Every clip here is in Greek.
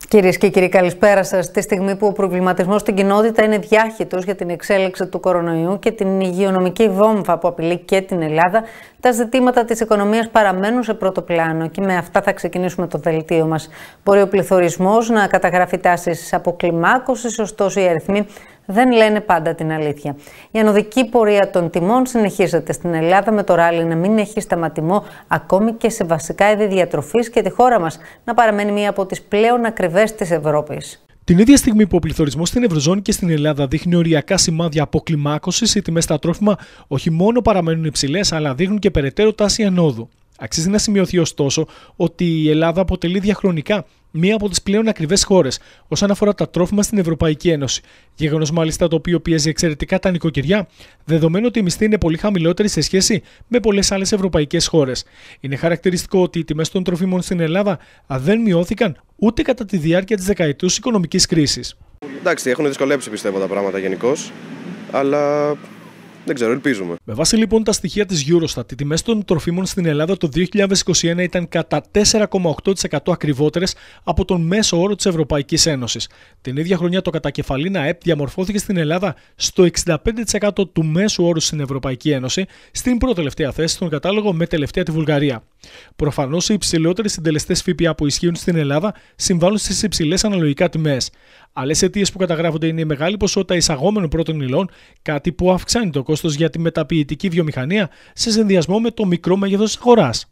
Κυρίες και κύριοι, καλησπέρα σας. Τη στιγμή που ο προβληματισμός στην κοινότητα είναι διάχυτος για την εξέλιξη του κορονοϊού και την υγειονομική βόμβα που απειλεί και την Ελλάδα, τα ζητήματα της οικονομίας παραμένουν σε πρώτο πλάνο και με αυτά θα ξεκινήσουμε το δελτίο μας. Μπορεί ο πληθωρισμός να καταγράφει τάσεις αποκλιμάκωσης, ωστόσο οι αριθμοί δεν λένε πάντα την αλήθεια. Η ανωδική πορεία των τιμών συνεχίζεται στην Ελλάδα, με το ράλι να μην έχει σταματημό ακόμη και σε βασικά είδη διατροφής και τη χώρα μας να παραμένει μία από τις πλέον ακριβές της Ευρώπης. Την ίδια στιγμή που ο πληθωρισμός στην Ευρωζώνη και στην Ελλάδα δείχνει οριακά σημάδια αποκλιμάκωσης, οι τιμές στα τρόφιμα όχι μόνο παραμένουν υψηλές, αλλά δείχνουν και περαιτέρω τάση ανόδου. Αξίζει να σημειωθεί ωστόσο ότι η Ελλάδα αποτελεί διαχρονικά μία από τις πλέον ακριβές χώρες όσον αφορά τα τρόφιμα στην Ευρωπαϊκή Ένωση. Γεγονός μάλιστα το οποίο πιέζει εξαιρετικά τα νοικοκυριά, δεδομένου ότι οι μισθοί είναι πολύ χαμηλότεροι σε σχέση με πολλές άλλες ευρωπαϊκές χώρες. Είναι χαρακτηριστικό ότι οι τιμές των τροφίμων στην Ελλάδα δεν μειώθηκαν ούτε κατά τη διάρκεια της δεκαετούς οικονομικής κρίσης. Εντάξει, έχουν δυσκολέψει πιστεύω τα πράγματα γενικώς, αλλά δεν ξέρω, ελπίζουμε. Με βάση λοιπόν τα στοιχεία της Eurostat, οι τιμές των τροφίμων στην Ελλάδα το 2021 ήταν κατά 4,8% ακριβότερες από τον μέσο όρο της Ευρωπαϊκής Ένωσης. Την ίδια χρονιά το κατακεφαλήν ΑΕΠ διαμορφώθηκε στην Ελλάδα στο 65% του μέσου όρου στην Ευρωπαϊκή Ένωση, στην προτελευταία θέση στον κατάλογο με τελευταία τη Βουλγαρία. Προφανώς οι υψηλότεροι συντελεστές ΦΠΑ που ισχύουν στην Ελλάδα συμβάλλουν στις υψηλές αναλογικά τιμές. Άλλες αιτίες που καταγράφονται είναι η μεγάλη ποσότητα εισαγόμενων πρώτων υλών, κάτι που αυξάνει το κόστος για τη μεταποιητική βιομηχανία σε συνδυασμό με το μικρό μέγεθος της αγοράς.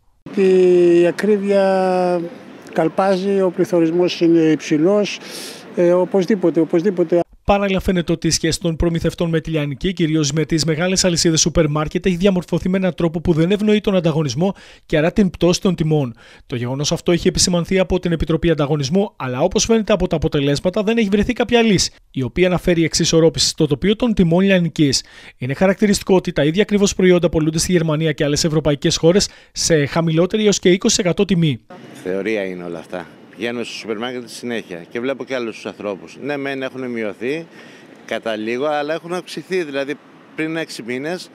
Η ακρίβεια καλπάζει, ο πληθωρισμός είναι υψηλός, οπωσδήποτε. Παράλληλα, φαίνεται ότι η σχέση των προμηθευτών με τη λιανική, κυρίως με τις μεγάλες αλυσίδες σούπερ μάρκετ, έχει διαμορφωθεί με έναν τρόπο που δεν ευνοεί τον ανταγωνισμό και άρα την πτώση των τιμών. Το γεγονός αυτό έχει επισημανθεί από την Επιτροπή Ανταγωνισμού, αλλά όπως φαίνεται από τα αποτελέσματα, δεν έχει βρεθεί κάποια λύση, η οποία να φέρει εξισορρόπηση στο τοπίο των τιμών λιανικής. Είναι χαρακτηριστικό ότι τα ίδια ακριβώς προϊόντα πωλούνται στη Γερμανία και άλλες ευρωπαϊκές χώρες σε χαμηλότερη έως και 20% τιμή. Θεωρία είναι όλα αυτά. Πηγαίνω στο σούπερ μάρκετ συνέχεια και βλέπω και άλλους τους ανθρώπους. Ναι, μεν έχουν μειωθεί κατά λίγο, αλλά έχουν αυξηθεί. Δηλαδή, πριν 6 μήνες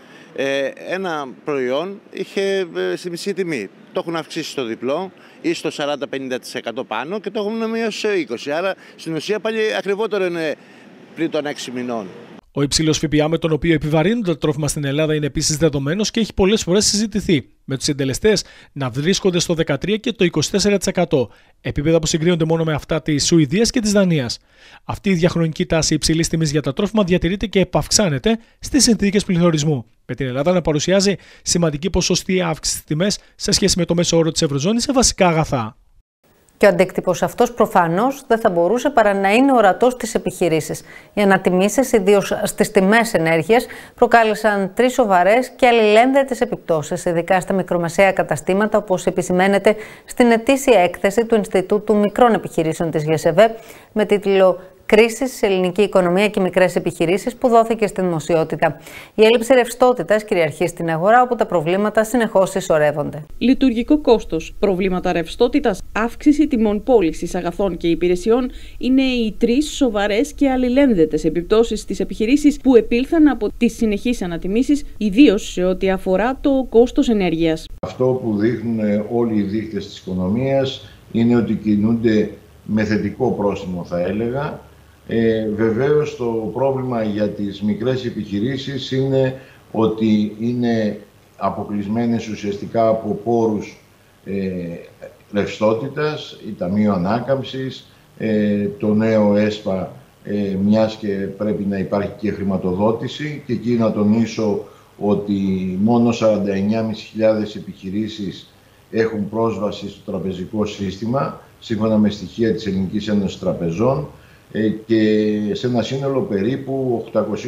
ένα προϊόν είχε στη μισή τιμή. Το έχουν αυξήσει στο διπλό ή στο 40-50% πάνω και το έχουν μειώσει σε 20%. Άρα, στην ουσία, πάλι ακριβότερο είναι πριν των 6 μηνών. Ο υψηλός ΦΠΑ με τον οποίο επιβαρύνονται τα τρόφιμα στην Ελλάδα είναι επίσης δεδομένος και έχει πολλές φορές συζητηθεί, με τους συντελεστές να βρίσκονται στο 13% και το 24%, επίπεδα που συγκρίνονται μόνο με αυτά της Σουηδίας και της Δανίας. Αυτή η διαχρονική τάση υψηλής τιμής για τα τρόφιμα διατηρείται και επαυξάνεται στις συνθήκες πληθωρισμού, με την Ελλάδα να παρουσιάζει σημαντική ποσοστή αύξηση στις τιμές σε σχέση με το μέσο όρο της Ευρωζώνης σε βασικά αγαθά. Και ο αντίκτυπος αυτός προφανώς δεν θα μπορούσε παρά να είναι ορατός στις επιχειρήσεις. Οι ανατιμήσεις, ιδίως στις τιμές ενέργειας, προκάλεσαν 3 σοβαρές και αλληλένδετες επιπτώσεις, ειδικά στα μικρομεσαία καταστήματα, όπως επισημαίνεται στην ετήσια έκθεση του Ινστιτούτου Μικρών Επιχειρήσεων της ΓΕΣΕΒΕ με τίτλο «Κρίση σε ελληνική οικονομία και μικρές επιχειρήσεις», που δόθηκε στη δημοσιότητα. Η έλλειψη ρευστότητας κυριαρχεί στην αγορά, όπου τα προβλήματα συνεχώς συσσωρεύονται. Λειτουργικό κόστος, προβλήματα ρευστότητας, αύξηση τιμών πώλησης αγαθών και υπηρεσιών είναι οι 3 σοβαρές και αλληλένδετες επιπτώσεις στις επιχειρήσεις που επήλθαν από τις συνεχείς ανατιμήσεις, ιδίως σε ό,τι αφορά το κόστος ενέργειας. Αυτό που δείχνουν όλοι οι δείκτες της οικονομίας είναι ότι κινούνται με θετικό πρόστιμο, θα έλεγα. Βεβαίως το πρόβλημα για τις μικρές επιχειρήσεις είναι ότι είναι αποκλεισμένες ουσιαστικά από πόρους ρευστότητας, η Ταμείο Ανάκαμψης, το νέο ΕΣΠΑ, μιας και πρέπει να υπάρχει και χρηματοδότηση, και εκεί να τονίσω ότι μόνο 49.500 επιχειρήσεις έχουν πρόσβαση στο τραπεζικό σύστημα, σύμφωνα με στοιχεία της Ελληνικής Ένωσης Τραπεζών, και σε ένα σύνολο περίπου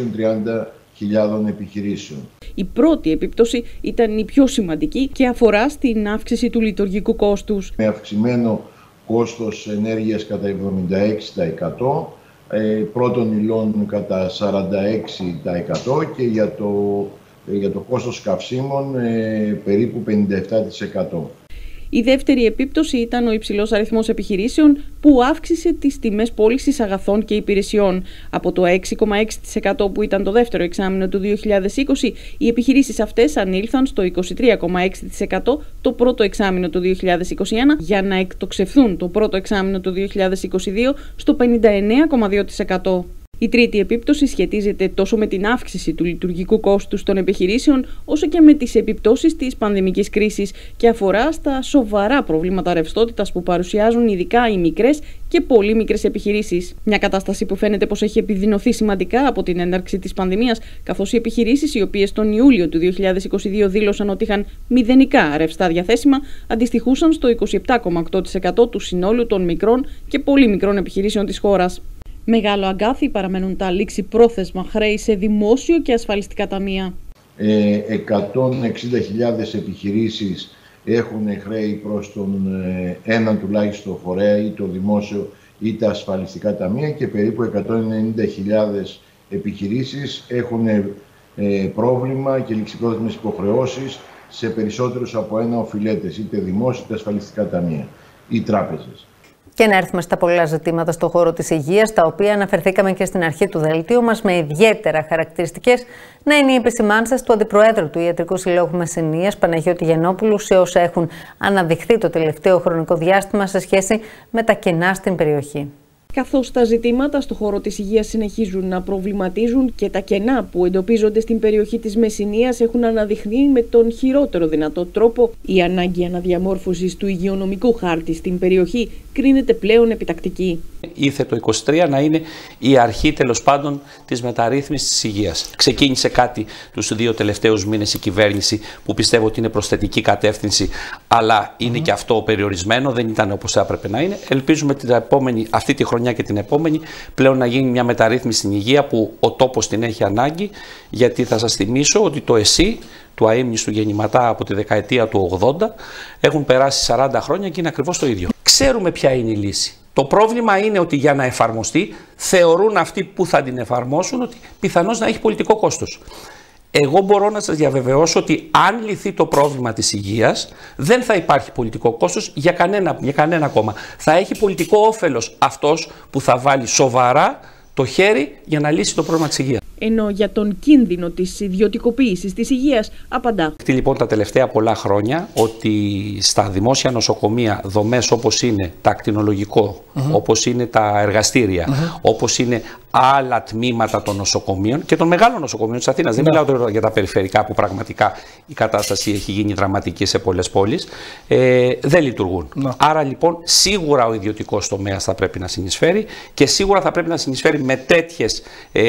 830.000 επιχειρήσεων. Η πρώτη επίπτωση ήταν η πιο σημαντική και αφορά στην αύξηση του λειτουργικού κόστους. Με αυξημένο κόστος ενέργειας κατά 76%, πρώτων υλών κατά 46% και για το κόστος καυσίμων περίπου 57%. Η δεύτερη επίπτωση ήταν ο υψηλός αριθμός επιχειρήσεων που αύξησε τις τιμές πώλησης αγαθών και υπηρεσιών. Από το 6,6% που ήταν το δεύτερο εξάμηνο του 2020, οι επιχειρήσεις αυτές ανήλθαν στο 23,6% το πρώτο εξάμηνο του 2021 για να εκτοξευθούν το πρώτο εξάμηνο του 2022 στο 59,2%. Η τρίτη επίπτωση σχετίζεται τόσο με την αύξηση του λειτουργικού κόστους των επιχειρήσεων, όσο και με τις επιπτώσεις της πανδημικής κρίσης και αφορά στα σοβαρά προβλήματα ρευστότητας που παρουσιάζουν ειδικά οι μικρές και πολύ μικρές επιχειρήσεις. Μια κατάσταση που φαίνεται πως έχει επιδεινωθεί σημαντικά από την έναρξη της πανδημίας, καθώς οι επιχειρήσεις οι οποίες τον Ιούλιο του 2022 δήλωσαν ότι είχαν μηδενικά ρευστά διαθέσιμα, αντιστοιχούσαν στο 27,8% του συνόλου των μικρών και πολύ μικρών επιχειρήσεων της χώρας. Μεγάλο αγκάθι παραμένουν τα λήξιπρόθεσμα χρέη σε δημόσιο και ασφαλιστικά ταμεία. 160.000 επιχειρήσεις έχουν χρέη προς τον έναν τουλάχιστον φορέα, ή το δημόσιο ή τα ασφαλιστικά ταμεία, και περίπου 190.000 επιχειρήσεις έχουν πρόβλημα και ληξιπρόθεσμες υποχρεώσεις σε περισσότερους από ένα οφειλέτες, είτε δημόσιο είτε ασφαλιστικά ταμεία ή τράπεζες. Και να έρθουμε στα πολλά ζητήματα στον χώρο της υγείας, τα οποία αναφερθήκαμε και στην αρχή του δελτίου μας, με ιδιαίτερα χαρακτηριστικές να είναι οι επισημάνσεις του Αντιπροέδρου του Ιατρικού Συλλόγου Μεσσηνίας, Παναγιώτη Γεννόπουλου, σε όσα έχουν αναδειχθεί το τελευταίο χρονικό διάστημα σε σχέση με τα κενά στην περιοχή. Καθώς τα ζητήματα στο χώρο της υγείας συνεχίζουν να προβληματίζουν και τα κενά που εντοπίζονται στην περιοχή της Μεσσηνίας έχουν αναδειχθεί με τον χειρότερο δυνατό τρόπο, η ανάγκη αναδιαμόρφωσης του υγειονομικού χάρτη στην περιοχή κρίνεται πλέον επιτακτική. Ήθε το 2023 να είναι η αρχή, τέλος πάντων, της μεταρρύθμισης της υγείας. Ξεκίνησε κάτι τους 2 τελευταίους μήνες η κυβέρνηση, που πιστεύω ότι είναι προς θετική κατεύθυνση, αλλά είναι και αυτό περιορισμένο, δεν ήταν όπως έπρεπε να είναι. Ελπίζουμε αυτή τη χρονιά και την επόμενη πλέον να γίνει μια μεταρρύθμιση στην υγεία που ο τόπος την έχει ανάγκη, γιατί θα σας θυμίσω ότι το ΕΣΥ του αείμνηστου γεννηματά από τη δεκαετία του 80 έχουν περάσει 40 χρόνια και είναι ακριβώς το ίδιο. Ξέρουμε ποια είναι η λύση. Το πρόβλημα είναι ότι για να εφαρμοστεί θεωρούν αυτοί που θα την εφαρμόσουν ότι πιθανώς να έχει πολιτικό κόστος. Εγώ μπορώ να σας διαβεβαιώσω ότι αν λυθεί το πρόβλημα της υγείας, δεν θα υπάρχει πολιτικό κόστος για κανένα κόμμα. Θα έχει πολιτικό όφελος αυτός που θα βάλει σοβαρά το χέρι για να λύσει το πρόβλημα της υγείας. Ενώ για τον κίνδυνο της ιδιωτικοποίησης της υγείας απαντά. Λοιπόν, τα τελευταία πολλά χρόνια ότι στα δημόσια νοσοκομεία δομές όπως είναι τα ακτινολογικό, όπως είναι τα εργαστήρια, όπως είναι άλλα τμήματα των νοσοκομείων και των μεγάλων νοσοκομείων της Αθήνας, δεν μιλάω τώρα για τα περιφερικά που πραγματικά η κατάσταση έχει γίνει δραματική σε πολλές πόλεις, δεν λειτουργούν. Άρα λοιπόν σίγουρα ο ιδιωτικός τομέας θα πρέπει να συνεισφέρει και σίγουρα θα πρέπει να συνεισφέρει με τέτοιες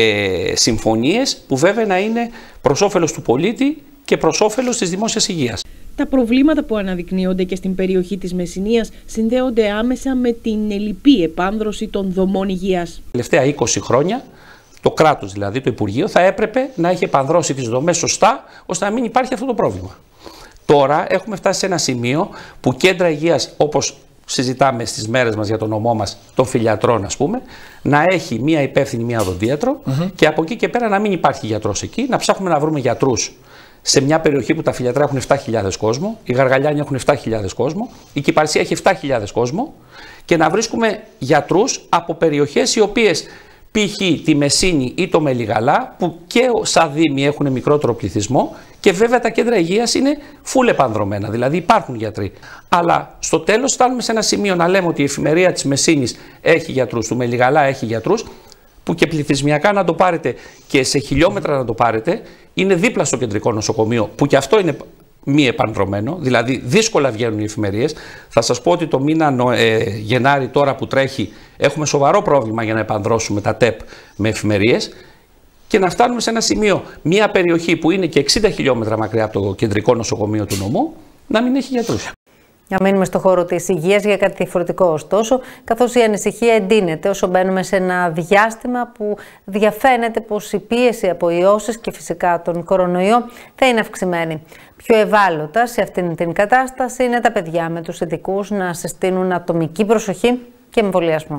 συμφωνίες που βέβαια να είναι προς όφελος του πολίτη και προς όφελος της δημόσιας υγείας. Τα προβλήματα που αναδεικνύονται και στην περιοχή της Μεσσηνίας συνδέονται άμεσα με την ελλειπή επάνδρωση των δομών υγείας. Τελευταία 20 χρόνια το κράτος, δηλαδή το Υπουργείο, θα έπρεπε να έχει επανδρώσει τις δομές σωστά ώστε να μην υπάρχει αυτό το πρόβλημα. Τώρα έχουμε φτάσει σε ένα σημείο που κέντρα υγείας, όπως συζητάμε στις μέρες μας για τον νομό μας των φυλιατρών, ας πούμε, να έχει μία υπεύθυνη, μία οδοντίατρο και από εκεί και πέρα να μην υπάρχει γιατρός εκεί, να ψάχνουμε να βρούμε γιατρούς σε μια περιοχή που τα φυλιατρά έχουν 7.000 κόσμο, οι Γαργαλιάνοι έχουν 7.000 κόσμο, η Κυπαρσία έχει 7.000 κόσμο και να βρίσκουμε γιατρούς από περιοχές οι οποίες π.χ. τη Μεσσήνη ή το Μελιγαλά, που και σαν δήμοι έχουν μικρότερο πληθυσμό και βέβαια τα κέντρα υγείας είναι full επανδρωμένα, δηλαδή υπάρχουν γιατροί. Αλλά στο τέλος φτάνουμε σε ένα σημείο να λέμε ότι η εφημερία της Μεσσήνης έχει γιατρούς, του Μελιγαλά έχει γιατρούς, που και πληθυσμιακά να το πάρετε και σε χιλιόμετρα να το πάρετε, είναι δίπλα στο κεντρικό νοσοκομείο, που και αυτό είναι μη επανδρωμένο, δηλαδή δύσκολα βγαίνουν οι εφημερίες. Θα σας πω ότι το μήνα Γενάρη τώρα που τρέχει έχουμε σοβαρό πρόβλημα για να επανδρώσουμε τα ΤΕΠ με εφημερίες και να φτάνουμε σε ένα σημείο, μια περιοχή που είναι και 60 χιλιόμετρα μακριά από το κεντρικό νοσοκομείο του νομού, να μην έχει γιατρούς. Να μείνουμε στο χώρο της υγείας για κάτι διαφορετικό, ωστόσο, καθώς η ανησυχία εντείνεται όσο μπαίνουμε σε ένα διάστημα που διαφαίνεται πως η πίεση από ιώσεις και φυσικά τον κορονοϊό θα είναι αυξημένη. Πιο ευάλωτα σε αυτήν την κατάσταση είναι τα παιδιά, με τους ειδικούς να συστήνουν ατομική προσοχή και εμβολιασμό.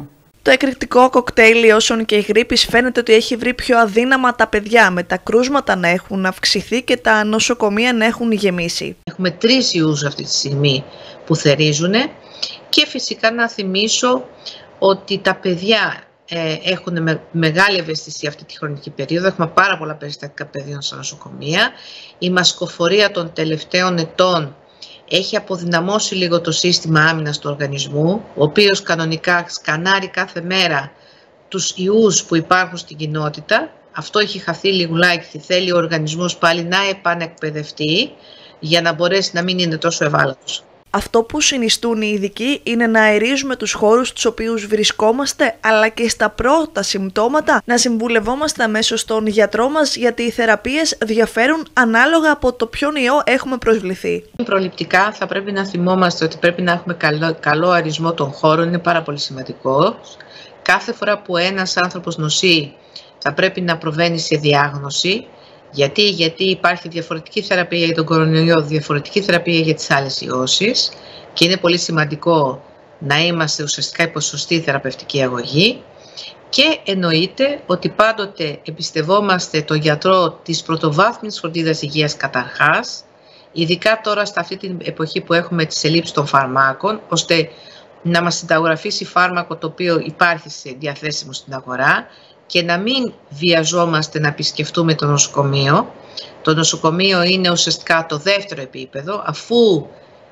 Το εκρηκτικό κοκτέιλ ιώσεων και γρίπης φαίνεται ότι έχει βρει πιο αδύναμα τα παιδιά, με τα κρούσματα να έχουν αυξηθεί και τα νοσοκομεία να έχουν γεμίσει. Έχουμε 3 ιούς αυτή τη στιγμή που θερίζουν και φυσικά να θυμίσω ότι τα παιδιά έχουν μεγάλη ευαισθησία αυτή τη χρονική περίοδο. Έχουμε πάρα πολλά περιστατικά παιδιών στα νοσοκομεία. Η μασκοφορία των τελευταίων ετών έχει αποδυναμώσει λίγο το σύστημα άμυνας του οργανισμού, ο οποίος κανονικά σκανάρει κάθε μέρα τους ιούς που υπάρχουν στην κοινότητα. Αυτό έχει χαθεί λιγουλάκι και θέλει ο οργανισμός πάλι να επανεκπαιδευτεί για να μπορέσει να μην είναι τόσο ευάλωτος. Αυτό που συνιστούν οι ειδικοί είναι να αερίζουμε τους χώρους στους οποίους βρισκόμαστε, αλλά και στα πρώτα συμπτώματα να συμβουλευόμαστε αμέσως τον γιατρό μας, γιατί οι θεραπείες διαφέρουν ανάλογα από το ποιον ιό έχουμε προσβληθεί. Προληπτικά θα πρέπει να θυμόμαστε ότι πρέπει να έχουμε καλό αερισμό των χώρων, είναι πάρα πολύ σημαντικό. Κάθε φορά που ένας άνθρωπος νοσεί θα πρέπει να προβαίνει σε διάγνωση. Γιατί υπάρχει διαφορετική θεραπεία για τον κορονοϊό, διαφορετική θεραπεία για τις άλλες ιώσεις και είναι πολύ σημαντικό να είμαστε ουσιαστικά υπό σωστή θεραπευτική αγωγή και εννοείται ότι πάντοτε εμπιστευόμαστε τον γιατρό της πρωτοβάθμιας φροντίδας υγείας καταρχάς, ειδικά τώρα σε αυτή την εποχή που έχουμε τις ελλείψεις των φαρμάκων, ώστε να μας συνταγογραφήσει φάρμακο το οποίο υπάρχει διαθέσιμο στην αγορά και να μην βιαζόμαστε να επισκεφτούμε το νοσοκομείο. Το νοσοκομείο είναι ουσιαστικά το δεύτερο επίπεδο, αφού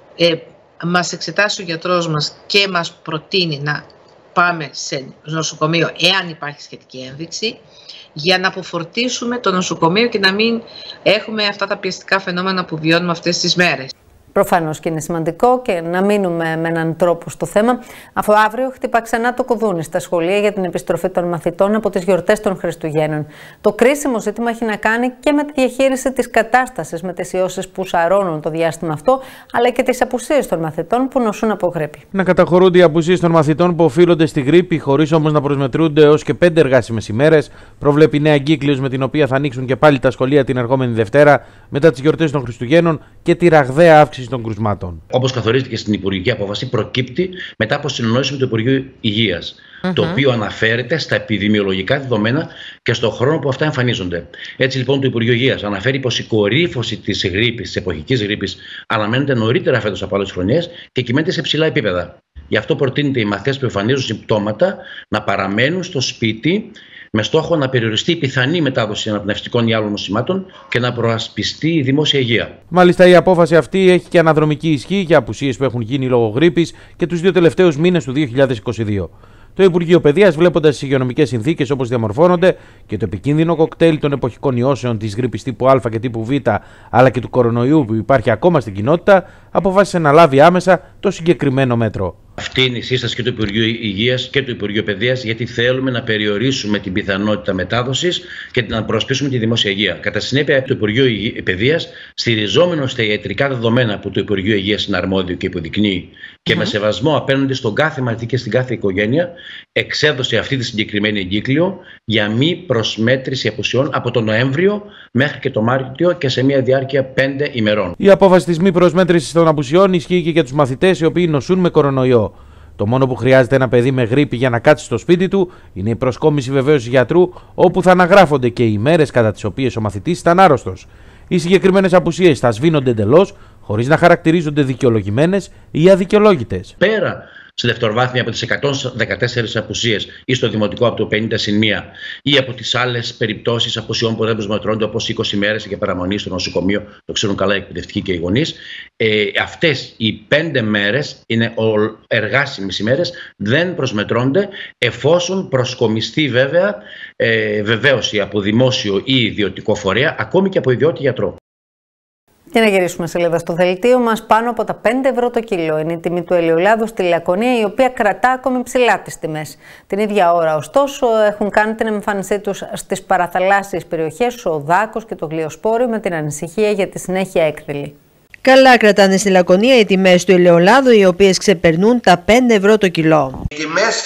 μας εξετάσει ο γιατρός μας και μας προτείνει να πάμε σε νοσοκομείο εάν υπάρχει σχετική ένδειξη, για να αποφορτίσουμε το νοσοκομείο και να μην έχουμε αυτά τα πιεστικά φαινόμενα που βιώνουμε αυτές τις μέρες. Προφανώς και είναι σημαντικό και να μείνουμε με έναν τρόπο στο θέμα, αφού αύριο χτυπά ξανά το κουδούνι στα σχολεία για την επιστροφή των μαθητών από τις γιορτές των Χριστουγέννων. Το κρίσιμο ζήτημα έχει να κάνει και με τη διαχείριση της κατάστασης με τις ιώσεις που σαρώνουν το διάστημα αυτό, αλλά και τις απουσίες των μαθητών που νοσούν από γρίπη. Να καταχωρούνται οι απουσίες των μαθητών που οφείλονται στη γρίπη, χωρίς όμως να προσμετρούνται έως και 5 εργάσιμες ημέρες, προβλέπει η νέα εγκύκλειος με την οποία θα ανοίξουν και πάλι τα σχολεία την ερχόμενη Δευτέρα μετά τις γιορτές των Χριστουγέννων και τη ραγδαία αύξηση των κρουσμάτων. Όπως καθορίστηκε στην Υπουργική Απόφαση, προκύπτει μετά από συνεννόηση με το Υπουργείο Υγείας, το οποίο αναφέρεται στα επιδημιολογικά δεδομένα και στον χρόνο που αυτά εμφανίζονται. Έτσι λοιπόν, το Υπουργείο Υγείας αναφέρει πως η κορύφωση της γρίπης, της εποχικής γρίπης, αναμένεται νωρίτερα φέτος από άλλες χρονιές και κυμαίνεται σε ψηλά επίπεδα. Γι' αυτό προτείνεται οι μαθητές που εμφανίζουν συμπτώματα να παραμένουν στο σπίτι, με στόχο να περιοριστεί η πιθανή μετάδοση αναπνευστικών ή άλλων νοσημάτων και να προασπιστεί η δημόσια υγεία. Μάλιστα, η απόφαση αυτή έχει και αναδρομική ισχύ για απουσίες που έχουν γίνει λόγω γρίπης και τους 2 τελευταίους μήνες του 2022. Το Υπουργείο Παιδείας, βλέποντας τις υγειονομικές συνθήκες όπως διαμορφώνονται και το επικίνδυνο κοκτέιλ των εποχικών ιώσεων της γρίπης τύπου Α και τύπου Β, αλλά και του κορονοϊού που υπάρχει ακόμα στην κοινότητα, αποφάσισε να λάβει άμεσα το συγκεκριμένο μέτρο. Αυτή είναι η σύσταση και του Υπουργείου Υγείας και του Υπουργείου Παιδείας, γιατί θέλουμε να περιορίσουμε την πιθανότητα μετάδοσης και να προασπίσουμε τη δημόσια υγεία. Κατά συνέπεια, το Υπουργείο Παιδείας, στηριζόμενο στα ιατρικά δεδομένα που το Υπουργείο Υγείας είναι αρμόδιο και υποδεικνύει και με σεβασμό απέναντι στον κάθε μαθητή και στην κάθε οικογένεια, εξέδωσε αυτή τη συγκεκριμένη εγκύκλιο για μη προσμέτρηση απουσιών από τον Νοέμβριο μέχρι και τον Μάρτιο και σε μια διάρκεια 5 ημερών. Η απόφαση της μη προσμέτρησης των απουσιών ισχύει και για τους μαθητές οι οποίοι νοσούν με κορονοϊό. Το μόνο που χρειάζεται ένα παιδί με γρίπη για να κάτσει στο σπίτι του είναι η προσκόμιση βεβαίωσης γιατρού, όπου θα αναγράφονται και οι ημέρες κατά τις οποίες ο μαθητής ήταν άρρωστος. Οι συγκεκριμένες απουσίες θα σβήνονται εντελώς, χωρίς να χαρακτηρίζονται δικαιολογημένες ή αδικαιολόγητες. Πέρα στη δευτεροβάθμια από τις 114 απουσίες ή στο δημοτικό από το 50+1 ή από τις άλλες περιπτώσεις απουσιών που δεν προσμετρώνται, όπως 20 μέρες για παραμονή στο νοσοκομείο, το ξέρουν καλά οι εκπαιδευτικοί και οι γονείς. Αυτές οι 5 μέρες είναι εργάσιμες ημέρες, δεν προσμετρώνται, εφόσον προσκομιστεί βέβαια βεβαίωση από δημόσιο ή ιδιωτικό φορέα, ακόμη και από ιδιώτη γιατρό. Και να γυρίσουμε σελίδα στο δελτίο μας. Πάνω από τα 5 ευρώ το κιλό είναι η τιμή του ελαιολάδου στη Λακωνία, η οποία κρατά ακόμη ψηλά τις τιμές. Την ίδια ώρα, ωστόσο, έχουν κάνει την εμφάνισή τους στις παραθαλάσσιες περιοχές, ο Δάκος και το Γλιοσπόριο, με την ανησυχία για τη συνέχεια έκδηλη. Καλά κρατάνε στη Λακωνία οι τιμές του ελαιολάδου, οι οποίες ξεπερνούν τα 5 ευρώ το κιλό. Οι τιμές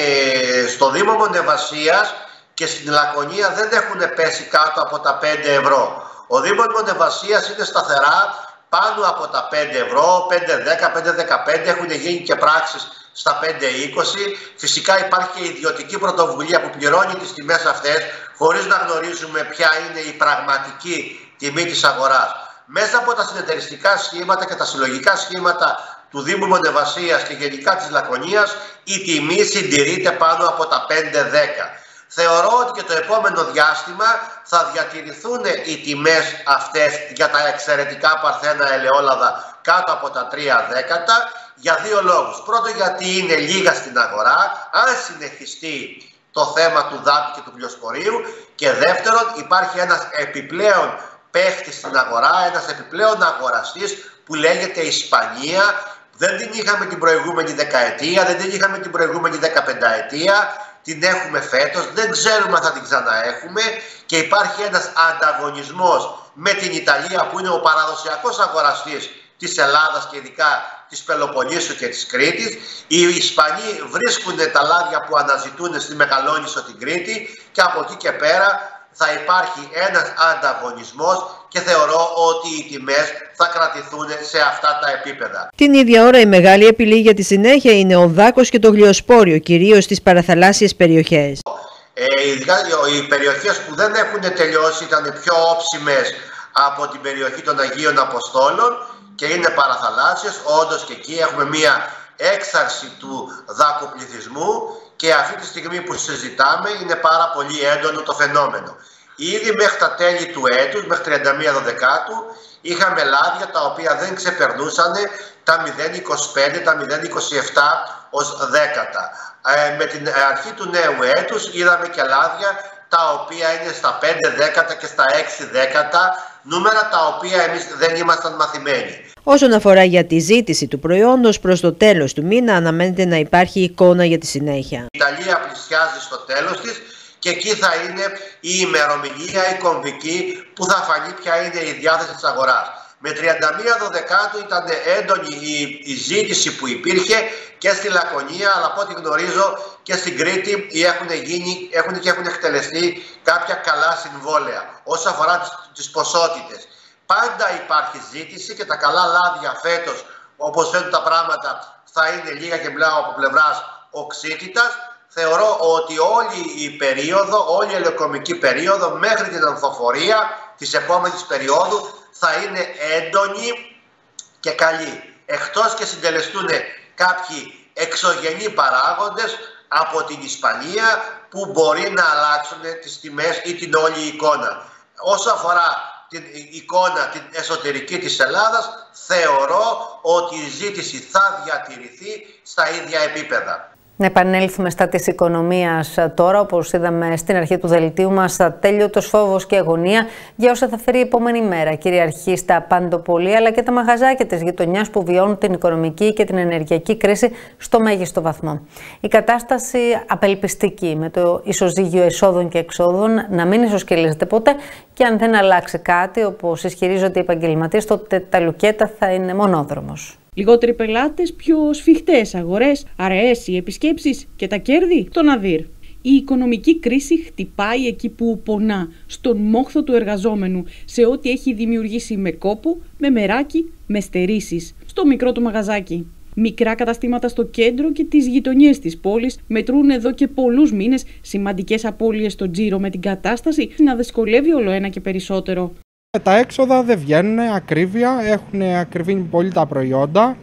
στο Δήμο Μοντεβασίας και στην Λακωνία δεν έχουν πέσει κάτω από τα 5 ευρώ. Ο Δήμος Μοντεβασίας είναι σταθερά πάνω από τα 5 ευρώ, 5,10, 5,15, έχουν γίνει και πράξεις στα 5,20. Φυσικά υπάρχει και ιδιωτική πρωτοβουλία που πληρώνει τις τιμές αυτές χωρίς να γνωρίζουμε ποια είναι η πραγματική τιμή της αγοράς. Μέσα από τα συνεταιριστικά σχήματα και τα συλλογικά σχήματα του Δήμου Μοντεβασίας και γενικά της Λακωνίας, η τιμή συντηρείται πάνω από τα 5-10. Θεωρώ ότι και το επόμενο διάστημα θα διατηρηθούν οι τιμές αυτές για τα εξαιρετικά παρθένα ελαιόλαδα κάτω από τα 3 για δύο λόγους. Πρώτον, γιατί είναι λίγα στην αγορά, αν συνεχιστεί το θέμα του ΔΑΠ και του πλειοσπορείου, και δεύτερον, υπάρχει ένας επιπλέον παίχτης στην αγορά, ένας επιπλέον αγοραστής που λέγεται Ισπανία. Δεν την είχαμε την προηγούμενη δεκαετία, δεν την είχαμε την προηγούμενη 15ετία. Την έχουμε φέτος, δεν ξέρουμε αν θα την ξαναέχουμε και υπάρχει ένας ανταγωνισμός με την Ιταλία που είναι ο παραδοσιακός αγοραστής της Ελλάδας και ειδικά της Πελοποννήσου και της Κρήτης. Οι Ισπανοί βρίσκουν τα λάδια που αναζητούν στη Μεγαλόνισσο την Κρήτη και από εκεί και πέρα θα υπάρχει ένας ανταγωνισμός και θεωρώ ότι οι τιμές θα κρατηθούν σε αυτά τα επίπεδα. Την ίδια ώρα η μεγάλη απειλή για τη συνέχεια είναι ο δάκος και το γλιοσπόριο, κυρίως στις παραθαλάσσιες περιοχές. Οι περιοχές που δεν έχουν τελειώσει ήταν πιο όψιμες από την περιοχή των Αγίων Αποστόλων και είναι παραθαλάσσιες. Όντως και εκεί έχουμε μία έξαρση του δάκοπληθυσμού και αυτή τη στιγμή που συζητάμε είναι πάρα πολύ έντονο το φαινόμενο. Ήδη μέχρι τα τέλη του έτους, μέχρι 31 Δεκάτου, είχαμε λάδια τα οποία δεν ξεπερνούσαν τα 0,25, τα 0,27 ως δέκατα. Με την αρχή του νέου έτους είδαμε και λάδια τα οποία είναι στα 5 δέκατα και στα 6 δέκατα, νούμερα τα οποία εμείς δεν ήμασταν μαθημένοι. Όσον αφορά για τη ζήτηση του προϊόντος, προς το τέλος του μήνα αναμένεται να υπάρχει εικόνα για τη συνέχεια. Η Ιταλία πλησιάζει στο τέλος της και εκεί θα είναι η ημερομηνία, η κομβική, που θα φανεί ποια είναι η διάθεση της αγοράς. Με 31 Δεκάτου ήταν έντονη η ζήτηση που υπήρχε και στη Λακωνία, αλλά από ό,τι γνωρίζω και στην Κρήτη έχουν εκτελεστεί κάποια καλά συμβόλαια όσον αφορά τις ποσότητες. Πάντα υπάρχει ζήτηση και τα καλά λάδια φέτος, όπως φαίνονται τα πράγματα, θα είναι λίγα και μιλάω από πλευράς οξύτητας. Θεωρώ ότι όλη η ελαιοκομική περίοδο μέχρι την ανθοφορία της επόμενης περίοδου θα είναι έντονη και καλή. Εκτός και συντελεστούν κάποιοι εξωγενεί παράγοντες από την Ισπανία που μπορεί να αλλάξουν τις τιμές ή την όλη εικόνα. Όσο αφορά την εικόνα την εσωτερική της Ελλάδας, θεωρώ ότι η ζήτηση θα διατηρηθεί στα ίδια επίπεδα. Να επανέλθουμε στα της οικονομίας τώρα. Όπως είδαμε στην αρχή του δελτίου μας, ατέλειωτος φόβος και αγωνία για όσα θα φέρει η επόμενη μέρα. Κυριαρχεί στα παντοπολία αλλά και τα μαγαζάκια της γειτονιάς που βιώνουν την οικονομική και την ενεργειακή κρίση στο μέγιστο βαθμό. Η κατάσταση απελπιστική, με το ισοζύγιο εσόδων και εξόδων να μην ισοσκελίζεται ποτέ και αν δεν αλλάξει κάτι, όπως ισχυρίζονται οι επαγγελματίες, τότε τα λουκέτα θα είναι μονόδρομος. Λιγότεροι πελάτες, πιο σφιχτές αγορές, αραιές οι επισκέψεις και τα κέρδη των αδύρ. Η οικονομική κρίση χτυπάει εκεί που πονά, στον μόχθο του εργαζόμενου, σε ό,τι έχει δημιουργήσει με κόπο, με μεράκι, με στερήσεις, στο μικρό του μαγαζάκι. Μικρά καταστήματα στο κέντρο και τις γειτονιές της πόλης μετρούν εδώ και πολλούς μήνες σημαντικές απώλειες στο τζίρο, με την κατάσταση να δυσκολεύει όλο ένα και περισσότερο. Τα έξοδα δεν βγαίνουν, ακρίβεια, έχουν ακριβήνει πολύ τα προϊόντα,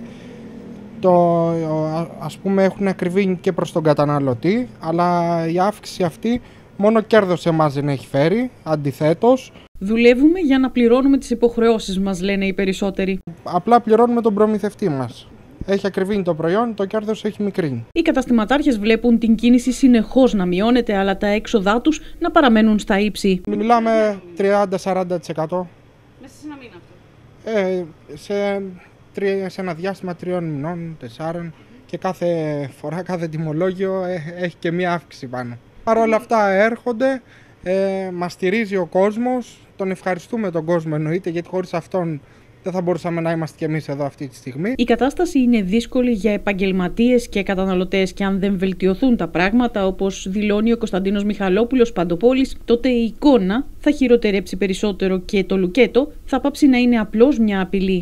ας πούμε έχουν ακριβήνει και προς τον καταναλωτή, αλλά η αύξηση αυτή μόνο κέρδος εμάς δεν έχει φέρει, αντιθέτως. Δουλεύουμε για να πληρώνουμε τις υποχρεώσεις μας, λένε οι περισσότεροι. Απλά πληρώνουμε τον προμηθευτή μας. Έχει ακριβήνει το προϊόν, το κέρδος έχει μικρύνει. Οι καταστηματάρχες βλέπουν την κίνηση συνεχώς να μειώνεται, αλλά τα έξοδά τους να παραμένουν στα ύψη. Μιλάμε 30-40%. Μέσα σε ένα μήνα αυτό. Σε ένα διάστημα 3 μηνών, 4 και κάθε φορά, κάθε τιμολόγιο έχει και μία αύξηση πάνω. Παρ' όλα αυτά έρχονται, μας στηρίζει ο κόσμος, τον ευχαριστούμε τον κόσμο εννοείται, γιατί χωρίς αυτόν δεν θα μπορούσαμε να είμαστε κι εμείς εδώ αυτή τη στιγμή. Η κατάσταση είναι δύσκολη για επαγγελματίες και καταναλωτές και αν δεν βελτιωθούν τα πράγματα, όπως δηλώνει ο Κωνσταντίνος Μιχαλόπουλος Παντοπόλης, τότε η εικόνα θα χειροτερέψει περισσότερο και το λουκέτο θα πάψει να είναι απλώς μια απειλή.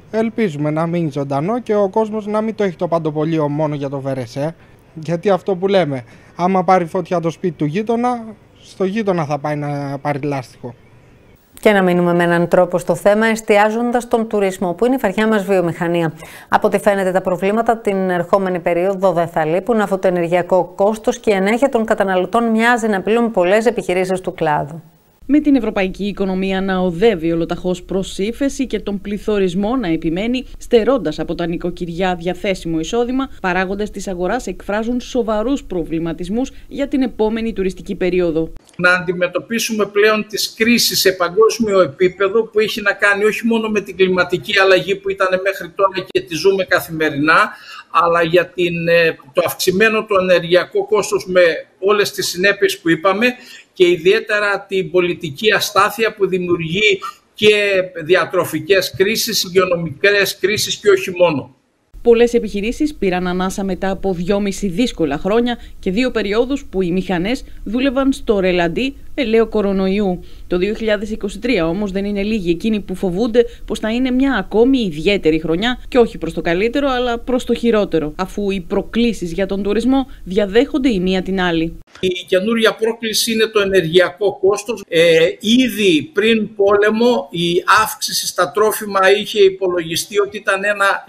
Ελπίζουμε να μείνει ζωντανό και ο κόσμος να μην το έχει το παντοπολείο μόνο για το Βερεσέ. Γιατί αυτό που λέμε, άμα πάρει φωτιά το σπίτι του γείτονα, στο γείτονα θα πάει να πάρει λάστιχο. Και να μείνουμε με έναν τρόπο στο θέμα, εστιάζοντας τον τουρισμό, που είναι η βαριά μας βιομηχανία. Από ό,τι φαίνεται, τα προβλήματα την ερχόμενη περίοδο δεν θα λείπουν, αφού το ενεργειακό κόστος και η ανέχεια των καταναλωτών μοιάζει να απειλούν πολλές επιχειρήσεις του κλάδου. Με την ευρωπαϊκή οικονομία να οδεύει ολοταχώς προς ύφεση και τον πληθωρισμό να επιμένει, στερώντας από τα νοικοκυριά διαθέσιμο εισόδημα, παράγοντες της αγοράς εκφράζουν σοβαρούς προβληματισμούς για την επόμενη τουριστική περίοδο. Να αντιμετωπίσουμε πλέον τις κρίσεις σε παγκόσμιο επίπεδο που έχει να κάνει όχι μόνο με την κλιματική αλλαγή που ήταν μέχρι τώρα και τη ζούμε καθημερινά, αλλά για το αυξημένο το ενεργειακό κόστος με όλες τις συνέπειες που είπαμε και ιδιαίτερα την πολιτική αστάθεια που δημιουργεί και διατροφικές κρίσεις, υγειονομικές κρίσεις και όχι μόνο. Πολλές επιχειρήσεις πήραν ανάσα μετά από 2,5 δύσκολα χρόνια και 2 περιόδους που οι μηχανές δούλευαν στο ρελαντί ελαίο κορονοϊού. Το 2023 όμως δεν είναι λίγοι εκείνοι που φοβούνται πως θα είναι μια ακόμη ιδιαίτερη χρονιά και όχι προς το καλύτερο αλλά προς το χειρότερο, αφού οι προκλήσεις για τον τουρισμό διαδέχονται η μία την άλλη. Η καινούργια πρόκληση είναι το ενεργειακό κόστος. Ήδη πριν πόλεμο η αύξηση στα τρόφιμα είχε υπολογιστεί ότι ήταν ένα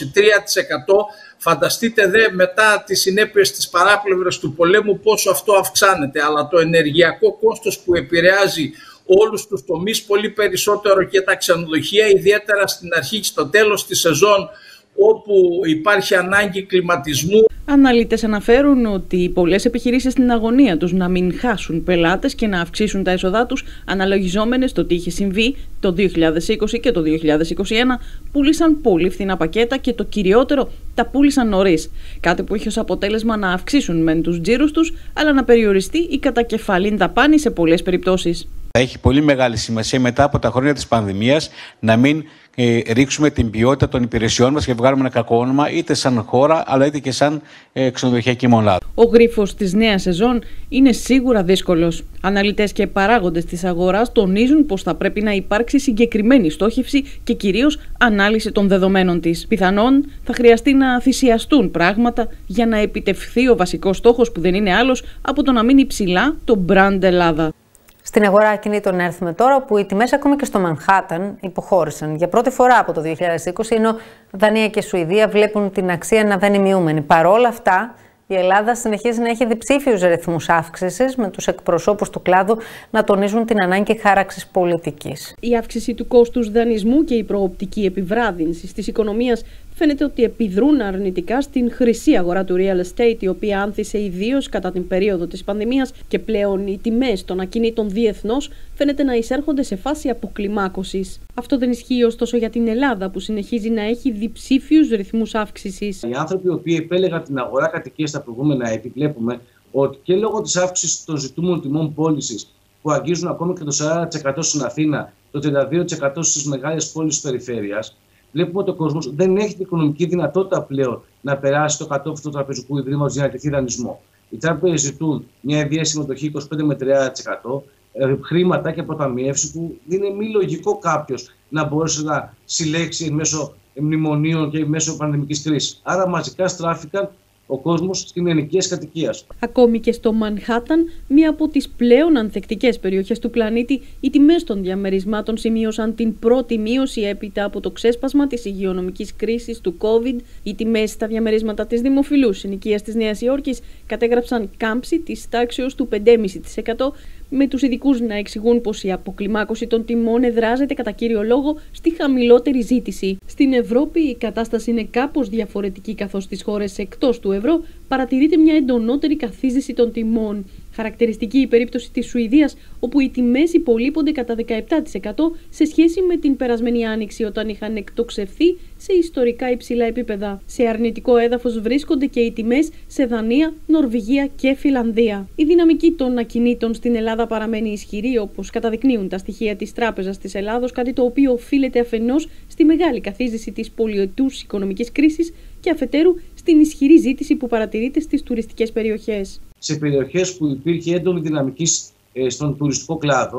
23%. Φανταστείτε δε μετά τις συνέπειες της παράπλευρας του πολέμου πόσο αυτό αυξάνεται. Αλλά το ενεργειακό κόστος που επηρεάζει όλους τους τομείς πολύ περισσότερο και τα ξενοδοχεία, ιδιαίτερα στην αρχή και στο τέλος της σεζόν όπου υπάρχει ανάγκη κλιματισμού. Αναλυτές αναφέρουν ότι πολλές επιχειρήσεις στην αγωνία τους να μην χάσουν πελάτες και να αυξήσουν τα έσοδά τους, αναλογιζόμενες το τι είχε συμβεί το 2020 και το 2021, πούλησαν πολύ φθηνά πακέτα και το κυριότερο, τα πούλησαν νωρίς. Κάτι που είχε ως αποτέλεσμα να αυξήσουν μεν τους τζίρους τους, αλλά να περιοριστεί η κατακεφαλήν δαπάνη σε πολλές περιπτώσεις. Θα έχει πολύ μεγάλη σημασία μετά από τα χρόνια της πανδημίας να μην ρίξουμε την ποιότητα των υπηρεσιών μας και βγάλουμε ένα κακό όνομα είτε σαν χώρα αλλά είτε και σαν ξενοδοχειακή μονάδα. Ο γρίφος της νέας σεζόν είναι σίγουρα δύσκολος. Αναλυτές και παράγοντες της αγοράς τονίζουν πως θα πρέπει να υπάρξει συγκεκριμένη στόχευση και κυρίως ανάλυση των δεδομένων της. Πιθανόν θα χρειαστεί να θυσιαστούν πράγματα για να επιτευχθεί ο βασικός στόχος που δεν είναι άλλος από το να μείνει ψηλά το brand Ελλάδα. Στην αγορά ακινήτων έρθουμε τώρα, που οι τιμές ακόμη και στο Μανχάταν υποχώρησαν για πρώτη φορά από το 2020, ενώ Δανία και Σουηδία βλέπουν την αξία να βαίνει μειούμενη. Παρόλα αυτά, η Ελλάδα συνεχίζει να έχει διψήφιους ρυθμούς αύξησης, με τους εκπροσώπους του κλάδου να τονίζουν την ανάγκη χάραξης πολιτικής. Η αύξηση του κόστους δανεισμού και η προοπτική επιβράδυνση της οικονομίας φαίνεται ότι επιδρούν αρνητικά στην χρυσή αγορά του real estate, η οποία άνθησε ιδίως κατά την περίοδο της πανδημίας και πλέον οι τιμές των ακινήτων διεθνώς φαίνεται να εισέρχονται σε φάση αποκλιμάκωσης. Αυτό δεν ισχύει ωστόσο για την Ελλάδα, που συνεχίζει να έχει διψήφιους ρυθμούς αύξησης. Οι άνθρωποι οι οποίοι επέλεγαν την αγορά κατοικίας τα προηγούμενα έτη, βλέπουμε ότι και λόγω της αύξησης των ζητούμενων τιμών πώλησης, που αγγίζουν ακόμη και το 40% στην Αθήνα, το 32% στις μεγάλες πόλεις της περιφέρειας, βλέπουμε ότι ο κόσμος δεν έχει την οικονομική δυνατότητα πλέον να περάσει το κατόφλι του τραπεζικού ιδρύματος για να τεθεί δανεισμό. Οι τράπεζες ζητούν μια ιδιαίτερη συμμετοχή 25 με 30%, χρήματα και αποταμιεύσει που είναι μη λογικό κάποιος να μπορέσει να συλλέξει μέσω μνημονίων και μέσω πανδημικής κρίσης. Άρα μαζικά στράφηκαν ο κόσμος στην ενοικίες κατοικίας. Ακόμη και στο Μανχάταν, μία από τις πλέον ανθεκτικές περιοχές του πλανήτη, οι τιμές των διαμερισμάτων σημείωσαν την πρώτη μείωση έπειτα από το ξέσπασμα της υγειονομικής κρίσης του COVID. Οι τιμές στα διαμερίσματα της δημοφιλούς συνοικίας της Νέας Υόρκης κατέγραψαν κάμψη της τάξεως του 5,5%, με τους ειδικούς να εξηγούν πως η αποκλιμάκωση των τιμών εδράζεται κατά κύριο λόγο στη χαμηλότερη ζήτηση. Στην Ευρώπη η κατάσταση είναι κάπως διαφορετική, καθώς στις χώρες εκτός του ευρώ παρατηρείται μια εντονότερη καθίζηση των τιμών. Χαρακτηριστική η περίπτωση της Σουηδίας, όπου οι τιμές υπολείπονται κατά 17% σε σχέση με την περασμένη άνοιξη, όταν είχαν εκτοξευθεί σε ιστορικά υψηλά επίπεδα. Σε αρνητικό έδαφος βρίσκονται και οι τιμές σε Δανία, Νορβηγία και Φιλανδία. Η δυναμική των ακινήτων στην Ελλάδα παραμένει ισχυρή, όπως καταδεικνύουν τα στοιχεία της Τράπεζας της Ελλάδος, κάτι το οποίο οφείλεται αφενός στη μεγάλη καθίζηση της πολυετούς οικονομικής κρίσης και αφετέρου στην ισχυρή ζήτηση που παρατηρείται στις τουριστικές περιοχές. Σε περιοχές που υπήρχε έντονη δυναμική στον τουριστικό κλάδο,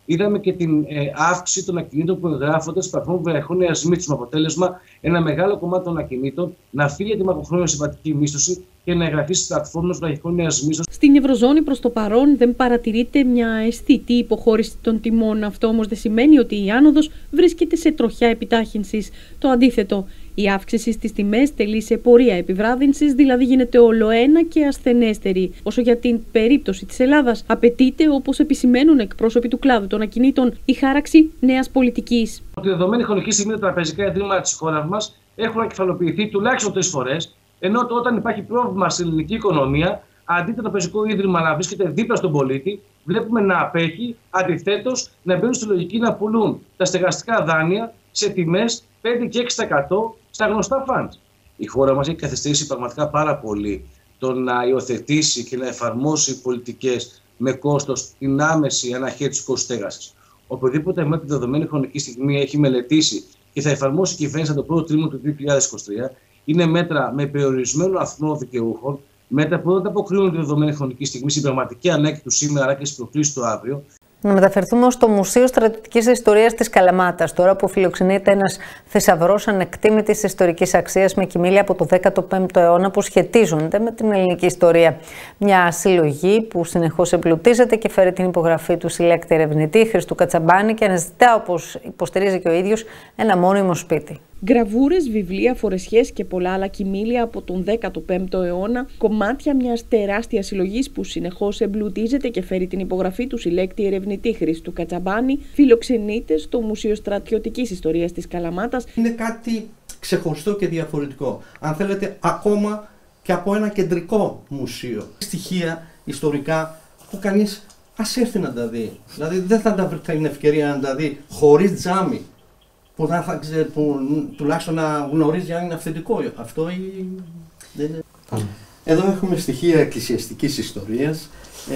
Είδαμε και την αύξηση των ακινήτων που εγγράφονται στις πλατφόρμες βραχυχρόνιας μίσθωσης, με αποτέλεσμα ένα μεγάλο κομμάτι των ακινήτων να φύγει από τη μακροχρόνια συμβατική μίσθωση και να εγγραφεί στις πλατφόρμες βραχυχρόνιας μίσθωσης. Στην Ευρωζώνη προς το παρόν δεν παρατηρείται μια αισθητή υποχώρηση των τιμών. Αυτό όμως δεν σημαίνει ότι η άνοδος βρίσκεται σε τροχιά επιτάχυνσης. Το αντίθετο. Η αύξηση στις τιμές τελεί σε πορεία επιβράδυνσης, δηλαδή γίνεται ολοένα και ασθενέστερη. Όσο για την περίπτωση της Ελλάδας, απαιτείται, όπως επισημαίνουν εκπρόσωποι του κλάδου των ακινήτων, η χάραξη νέας πολιτικής. Τη δεδομένη χρονική στιγμή τα τραπεζικά ιδρύματα της χώρας μας έχουν ακεφαλοποιηθεί τουλάχιστον 3 φορές, ενώ όταν υπάρχει πρόβλημα στην ελληνική οικονομία, αντί το τραπεζικό ίδρυμα να βρίσκεται δίπλα στον πολίτη, βλέπουμε να απέχει, αντιθέτως να μπαίνουν στη λογική να πουλούν τα στεγαστικά δάνεια σε τιμές 5 και 6% στα γνωστά funds. Η χώρα μας έχει καθυστερήσει πραγματικά πάρα πολύ το να υιοθετήσει και να εφαρμόσει πολιτικές με κόστος την άμεση αναχέτηση του κόστους στέγασης. Οπουδήποτε με τη δεδομένη χρονική στιγμή έχει μελετήσει και θα εφαρμόσει η κυβέρνηση το πρώτο τρίμηνο του 2023, είναι μέτρα με περιορισμένο αριθμό δικαιούχων, μέτρα που δεν ανταποκρίνουν τη δεδομένη χρονική στιγμή στην πραγματική ανάγκη του σήμερα αλλά και στις προκλήσεις του αύριο. Να μεταφερθούμε στο Μουσείο Στρατιωτικής Ιστορίας της Καλαμάτας, τώρα που φιλοξενείται ένας θησαυρός ανεκτήμητης ιστορικής αξίας με κοιμήλια από το 15ο αιώνα που σχετίζονται με την ελληνική ιστορία. Μια συλλογή που συνεχώς εμπλουτίζεται και φέρει την υπογραφή του συλλέκτη ερευνητή Χριστού Κατσαμπάνη και αναζητά, όπως υποστηρίζει και ο ίδιος, ένα μόνιμο σπίτι. Γραβούρες, βιβλία, φορεσιές και πολλά άλλα κοιμήλια από τον 15ο αιώνα, κομμάτια μιας τεράστιας συλλογής που συνεχώς εμπλουτίζεται και φέρει την υπογραφή του συλλέκτη ερευνητή Χριστού Κατσαμπάνη, φιλοξενείται στο Μουσείο Στρατιωτικής Ιστορίας της Καλαμάτας. Είναι κάτι ξεχωριστό και διαφορετικό. Αν θέλετε, ακόμα και από ένα κεντρικό μουσείο. Στοιχεία ιστορικά που κανείς ας έρθει να τα δει. Δηλαδή δεν θα τα βρει την ευκαιρία να τα δει χωρίς τζάμι. Που, που τουλάχιστον να γνωρίζει αν είναι αυθεντικό αυτό ή δεν είναι. Εδώ έχουμε στοιχεία εκκλησιαστικής ιστορίας,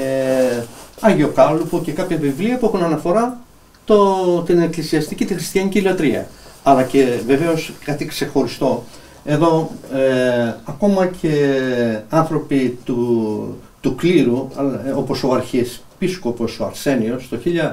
Αγιοκάλουπο και κάποια βιβλία που έχουν αναφορά την εκκλησιαστική, τη χριστιανική λατρεία. Αλλά και βεβαίως κάτι ξεχωριστό. Εδώ ακόμα και άνθρωποι του κλήρου, όπως ο αρχιεπίσκοπος ο Αρσένιος, το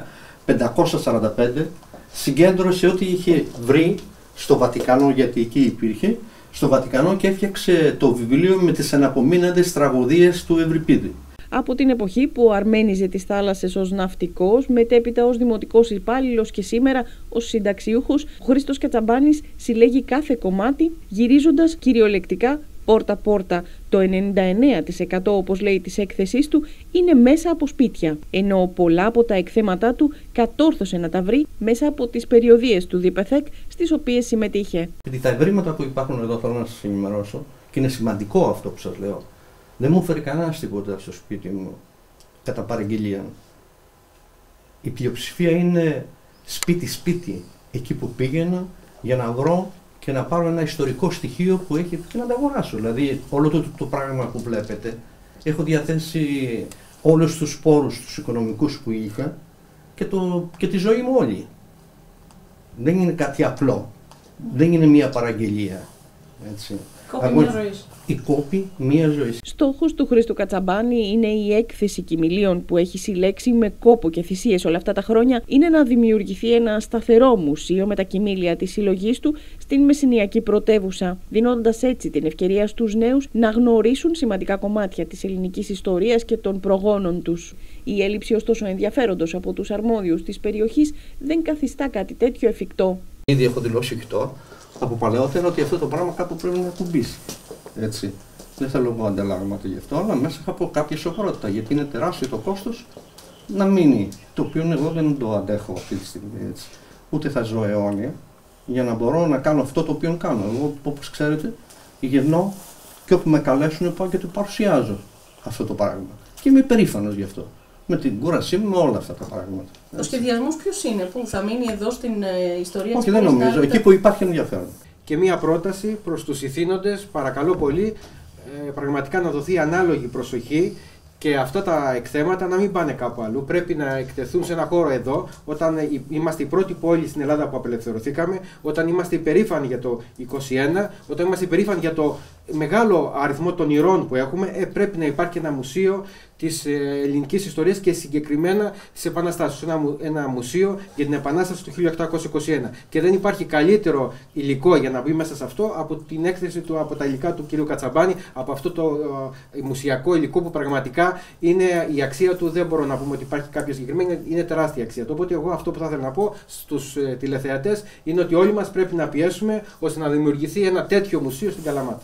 1545, συγκέντρωσε ό,τι είχε βρει στο Βατικανό, γιατί εκεί υπήρχε, στο Βατικανό και έφτιαξε το βιβλίο με τις αναπομείναντες τραγωδίες του Ευρυπίδη. Από την εποχή που αρμένιζε τις θάλασσες ως ναυτικός, μετέπειτα ως δημοτικός υπάλληλος και σήμερα ως συνταξιούχος, ο Χρήστος Κατσαμπάνης συλλέγει κάθε κομμάτι γυρίζοντας κυριολεκτικά πόρτα-πόρτα. Το 99% όπως λέει της έκθεσής του είναι μέσα από σπίτια, ενώ πολλά από τα εκθέματά του κατόρθωσε να τα βρει μέσα από τις περιοδίες του ΔΙΠΕΘΕΚ στις οποίες συμμετείχε. Τα ευρήματα που υπάρχουν εδώ θέλω να σας ενημερώσω και είναι σημαντικό αυτό που σας λέω. Δεν μου φέρει κανένας τίποτα στο σπίτι μου κατά παραγγελία. Η πλειοψηφία είναι σπίτι-σπίτι, εκεί που πήγαινα για να βρω και να πάρω ένα ιστορικό στοιχείο που έχει και να τα αγοράσω. Δηλαδή όλο το πράγμα που βλέπετε έχω διαθέσει όλους τους πόρους τους οικονομικούς που είχα και τη ζωή μου όλη. Δεν είναι κάτι απλό. Δεν είναι μία παραγγελία. Έτσι. Κόπη μια ζωής. Η κόπη μια ζωής. Στόχος του Χρήστου Κατσαμπάνη είναι η έκθεση κοιμηλίων που έχει συλλέξει με κόπο και θυσίες όλα αυτά τα χρόνια. Είναι να δημιουργηθεί ένα σταθερό μουσείο με τα κοιμήλια της συλλογής του στην Μεσσηνιακή πρωτεύουσα, δίνοντας έτσι την ευκαιρία στους νέους να γνωρίσουν σημαντικά κομμάτια της ελληνικής ιστορίας και των προγόνων τους. Η έλλειψη ωστόσο ενδιαφέροντος από τους αρμόδιους της περιοχής δεν καθιστά κάτι τέτοιο εφικτό. Ήδη έχω δηλώσει εκτό από παλαιότερα ότι αυτό το πράγμα κάπου πρέπει να κουμπίσει. Έτσι. Δεν θέλω εγώ ανταλλάγματα γι' αυτό, αλλά μέσα από κάποια σοβαρότητα, γιατί είναι τεράστιο το κόστος να μείνει, το οποίο εγώ δεν το αντέχω αυτή τη στιγμή. Έτσι. Ούτε θα ζω αιώνια για να μπορώ να κάνω αυτό το οποίο κάνω. Εγώ, όπως ξέρετε, γυρνώ και όπου με καλέσουν πάω και το παρουσιάζω αυτό το πράγμα. Και είμαι περήφανος γι' αυτό. Με την κούρασή μου, με όλα αυτά τα πράγματα. Ο σχεδιασμός ποιος είναι, που θα μείνει εδώ στην ιστορία της πόλης? Όχι, δεν νομίζω. Εκεί που υπάρχει ενδιαφέρον. Και μία πρόταση προς τους ηθήνοντες, παρακαλώ πολύ, πραγματικά να δοθεί ανάλογη προσοχή και αυτά τα εκθέματα να μην πάνε κάπου αλλού. Πρέπει να εκτεθούν σε ένα χώρο εδώ, όταν είμαστε η πρώτη πόλη στην Ελλάδα που απελευθερωθήκαμε, όταν είμαστε υπερήφανοι για το 21, όταν είμαστε υπερήφανοι για το μεγάλο αριθμό των ηρών που έχουμε, πρέπει να υπάρχει ένα μουσείο της ελληνικής ιστορίας και συγκεκριμένα της Επαναστάσεως. Ένα μουσείο για την Επανάσταση του 1821. Και δεν υπάρχει καλύτερο υλικό για να μπει μέσα σε αυτό από την έκθεση του, από τα υλικά του κ. Κατσαμπάνη, από αυτό το μουσιακό υλικό που πραγματικά είναι η αξία του. Δεν μπορώ να πούμε ότι υπάρχει κάποια συγκεκριμένη, είναι τεράστια αξία του. Οπότε εγώ αυτό που θα ήθελα να πω στους τηλεθεατές είναι ότι όλοι μας πρέπει να πιέσουμε ώστε να δημιουργηθεί ένα τέτοιο μουσείο στην Καλαμάτα.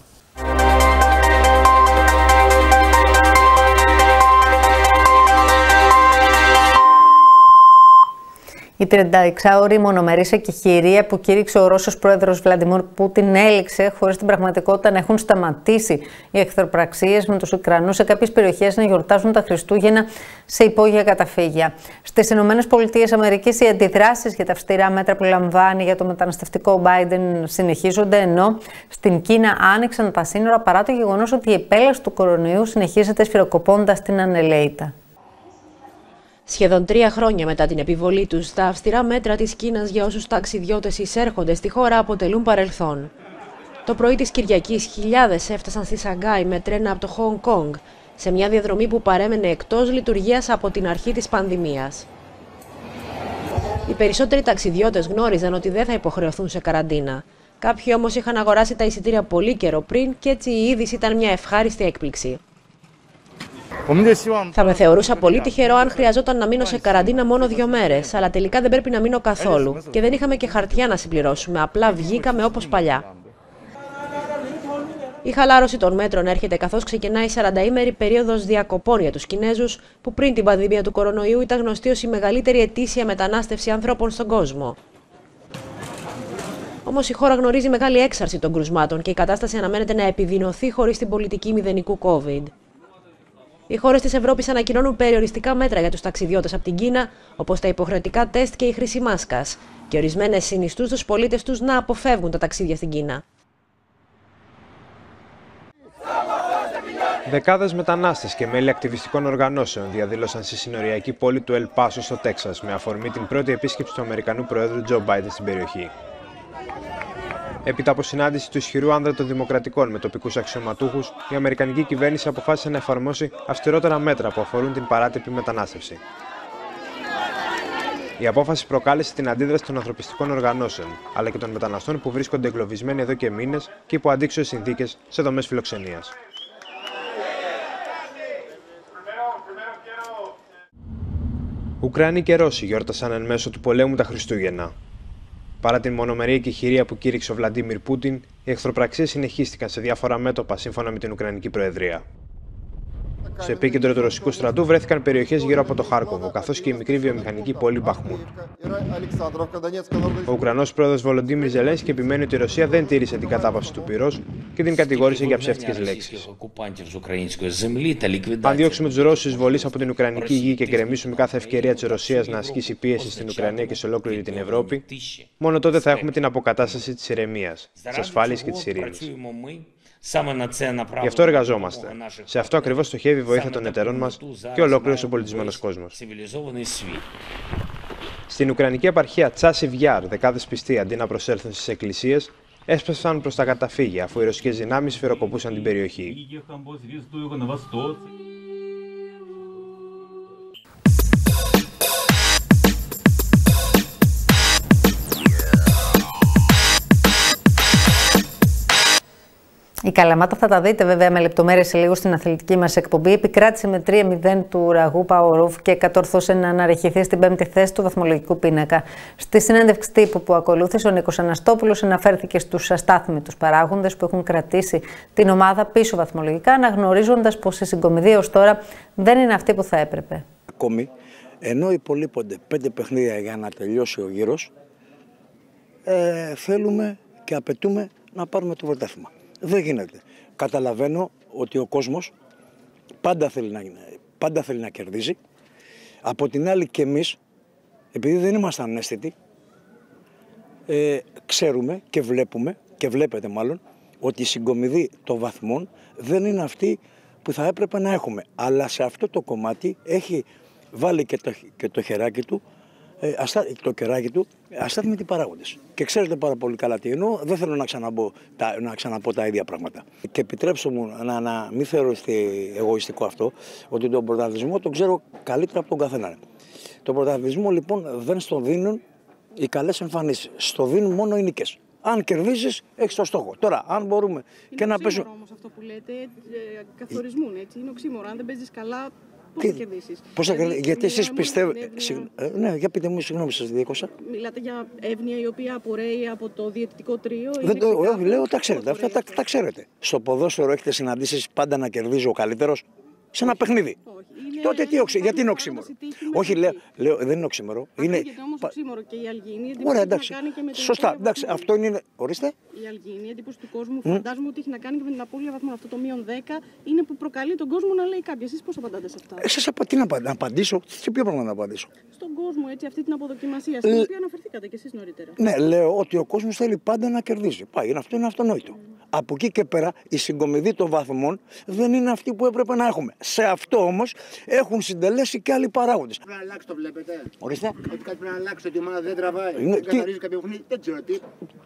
Η 36ωρη μονομερής εκεχηρία που κήρυξε ο Ρώσος πρόεδρος Βλαντιμίρ Πούτιν έληξε χωρίς την πραγματικότητα να έχουν σταματήσει οι εχθροπραξίες με τους Ουκρανούς σε κάποιες περιοχές να γιορτάζουν τα Χριστούγεννα σε υπόγεια καταφύγια. Στις ΗΠΑ οι αντιδράσεις για τα αυστηρά μέτρα που λαμβάνει για το μεταναστευτικό Biden συνεχίζονται, ενώ στην Κίνα άνοιξαν τα σύνορα παρά το γεγονός ότι η επέλαση του κορονοϊού συνεχίζεται σφυροκοπώντας την ανελαίητα. Σχεδόν 3 χρόνια μετά την επιβολή τους, τα αυστηρά μέτρα της Κίνας για όσους ταξιδιώτες εισέρχονται στη χώρα αποτελούν παρελθόν. Το πρωί της Κυριακής, χιλιάδες έφτασαν στη Σανγκάη με τρένα από το Χονγκ Κονγκ, σε μια διαδρομή που παρέμενε εκτός λειτουργίας από την αρχή της πανδημίας. Οι περισσότεροι ταξιδιώτες γνώριζαν ότι δεν θα υποχρεωθούν σε καραντίνα. Κάποιοι όμως είχαν αγοράσει τα εισιτήρια πολύ καιρό πριν και έτσι η είδηση ήταν μια ευχάριστη έκπληξη. Θα με θεωρούσα πολύ τυχερό αν χρειαζόταν να μείνω σε καραντίνα μόνο 2 μέρες, αλλά τελικά δεν πρέπει να μείνω καθόλου. Και δεν είχαμε και χαρτιά να συμπληρώσουμε, απλά βγήκαμε όπως παλιά. Η χαλάρωση των μέτρων έρχεται καθώς ξεκινάει η 40ημερη περίοδος διακοπών για τους Κινέζους, που πριν την πανδημία του κορονοϊού ήταν γνωστή ως η μεγαλύτερη ετήσια μετανάστευση ανθρώπων στον κόσμο. Όμως η χώρα γνωρίζει μεγάλη έξαρση των κρουσμάτων και η κατάσταση αναμένεται να επιδεινωθεί χωρίς την πολιτική μηδενικού COVID. Οι χώρες της Ευρώπης ανακοινώνουν περιοριστικά μέτρα για τους ταξιδιώτες από την Κίνα, όπως τα υποχρεωτικά τεστ και η χρήση μάσκας, και ορισμένες συνιστούν στους πολίτες τους να αποφεύγουν τα ταξίδια στην Κίνα. Δεκάδες μετανάστες και μέλη ακτιβιστικών οργανώσεων διαδήλωσαν στη συνοριακή πόλη του Ελ Πάσο στο Τέξας με αφορμή την πρώτη επίσκεψη του Αμερικανού Προέδρου Τζο Μπάιντεν στην περιοχή. Έπειτα από συνάντηση του ισχυρού άνδρα των Δημοκρατικών με τοπικούς αξιωματούχους, η Αμερικανική κυβέρνηση αποφάσισε να εφαρμόσει αυστηρότερα μέτρα που αφορούν την παράτυπη μετανάστευση. Η απόφαση προκάλεσε την αντίδραση των ανθρωπιστικών οργανώσεων, αλλά και των μεταναστών που βρίσκονται εγκλωβισμένοι εδώ και μήνες και υπό αντίξωες συνθήκες σε δομές φιλοξενίας. Ουκρανοί και Ρώσοι γιόρτασαν εν μέσω του πολέμου τα Χριστούγεννα. Παρά την μονομερή εκεχηρία που κήρυξε ο Βλαντίμιρ Πούτιν, οι εχθροπραξίες συνεχίστηκαν σε διάφορα μέτωπα σύμφωνα με την Ουκρανική Προεδρία. Στο επίκεντρο του ρωσικού στρατού βρέθηκαν περιοχές γύρω από το Χάρκοβο, καθώς και η μικρή βιομηχανική πόλη Μπαχμούτ. Ο Ουκρανός πρόεδρος Βολοντίμιρ Ζελένσκι επιμένει ότι η Ρωσία δεν τήρησε την κατάπαυση του πυρός και την κατηγόρησε για ψεύτικες λέξεις. Αν διώξουμε τους Ρώσους εισβολής από την Ουκρανική γη και γκρεμίσουμε κάθε ευκαιρία της Ρωσίας να ασκήσει πίεση στην Ουκρανία και σε ολόκληρη την Ευρώπη, μόνο τότε θα έχουμε την αποκατάσταση της ηρεμίας, της ασφάλειας και της ειρήνης. Γι' αυτό εργαζόμαστε. Σε αυτό ακριβώς στοχεύει η βοήθεια των εταιρών μας και ολόκληρος ο πολιτισμένος κόσμος. Στην Ουκρανική επαρχία Τσάσιβ Γιάρ, δεκάδες πιστοί αντί να προσέλθουν στις εκκλησίες, έσπευσαν προς τα καταφύγια αφού οι ρωσικές δυνάμεις σφυροκοπούσαν την περιοχή. Η Καλαμάτα, θα τα δείτε βέβαια με λεπτομέρειες σε λίγο στην αθλητική μας εκπομπή, επικράτησε με 3-0 του Ραγού Παορόφ και κατόρθωσε να αναρρεχηθεί στην 5η θέση του βαθμολογικού πίνακα. Στη συνέντευξη τύπου που ακολούθησε, ο Νίκος Αναστόπουλος αναφέρθηκε στους αστάθμητους παράγοντες που έχουν κρατήσει την ομάδα πίσω βαθμολογικά, αναγνωρίζοντας πως η συγκομιδή ως τώρα δεν είναι αυτή που θα έπρεπε. Ακόμη, ενώ υπολείπονται 5 παιχνίδια για να τελειώσει ο γύρος, θέλουμε και απαιτούμε να πάρουμε το πρωτάθλημα. Δεν γίνεται. Καταλαβαίνω ότι ο κόσμος πάντα θέλει να κερδίζει. Από την άλλη και εμείς, επειδή δεν ήμασταν ανέστητοι, ξέρουμε και βλέπουμε, και βλέπετε μάλλον, ότι η συγκομιδή των βαθμών δεν είναι αυτή που θα έπρεπε να έχουμε. Αλλά σε αυτό το κομμάτι έχει βάλει και το χεράκι του το κεράκι του, αστάθμητοι παράγοντες. Και ξέρετε πάρα πολύ καλά τι εννοώ, δεν θέλω να ξαναπώ τα ίδια πράγματα. Και επιτρέψτε μου να μην θεωρώ εγωιστικό αυτό, ότι τον πρωταθλητισμό τον ξέρω καλύτερα από τον καθένα. Τον πρωταθλητισμό λοιπόν δεν στον δίνουν οι καλές εμφανίσεις, στο δίνουν μόνο οι νίκες. Αν κερδίσεις, έχεις το στόχο. Τώρα, αν μπορούμε είναι και να παίζουμε. Είναι όμως αυτό που λέτε, καθορισμούν έτσι. Είναι οξύμορο. Αν δεν παίζεις καλά, πώς θα κερδίσεις? Πώς θα κερδίσεις, γιατί εσείς πιστεύετε. Ναι, για πείτε μου, συγγνώμη, σας διέκοσα. Μιλάτε για εύνοια η οποία απορρέει από το διαιτητικό τρίο. Όχι, λέω, τα ξέρετε. Αυτά τα ξέρετε. Στο ποδόσφαιρο έχετε συναντήσεις πάντα να κερδίζει ο καλύτερος σε ένα παιχνίδι. Τότε γιατί είναι οξύμορο? Όχι, λέω, δεν είναι οξύμορο. Είναι όμως οξύμορο και η αλγίνη. Ωραία, εντάξει. Σωστά, εντάξει, αυτό είναι. Ορίστε. Η αλγίνη, η εντύπωση του κόσμου, φαντάζομαι ότι έχει να κάνει και με την απώλεια βαθμών. Αυτό το -10 είναι που προκαλεί τον κόσμο να λέει κάποια. Εσείς πώς απαντάτε σε αυτά? Εσείς τι να απαντήσω, σε ποιο πράγμα να απαντήσω? Στον κόσμο, έτσι, αυτή την αποδοκιμασία, στην οποία αναφερθήκατε κι εσείς νωρίτερα. Ναι, λέω ότι ο κόσμος θέλει πάντα να κερδίζει. Πάει, αυτό είναι αυτονόητο. Από εκεί και πέρα η συγκομιδή των βαθμών δεν είναι αυτή που έπρεπε να έχουμε. Σε αυτό όμως έχουν συντελέσει και άλλοι παράγοντες. Πρέπει να αλλάξει, το βλέπετε. Ορίστε. Ότι κάτι πρέπει να αλλάξει, ότι η ομάδα δεν τραβάει. Δεν καθαρίζει κάποιο παιχνίδι, δεν ξέρω τι.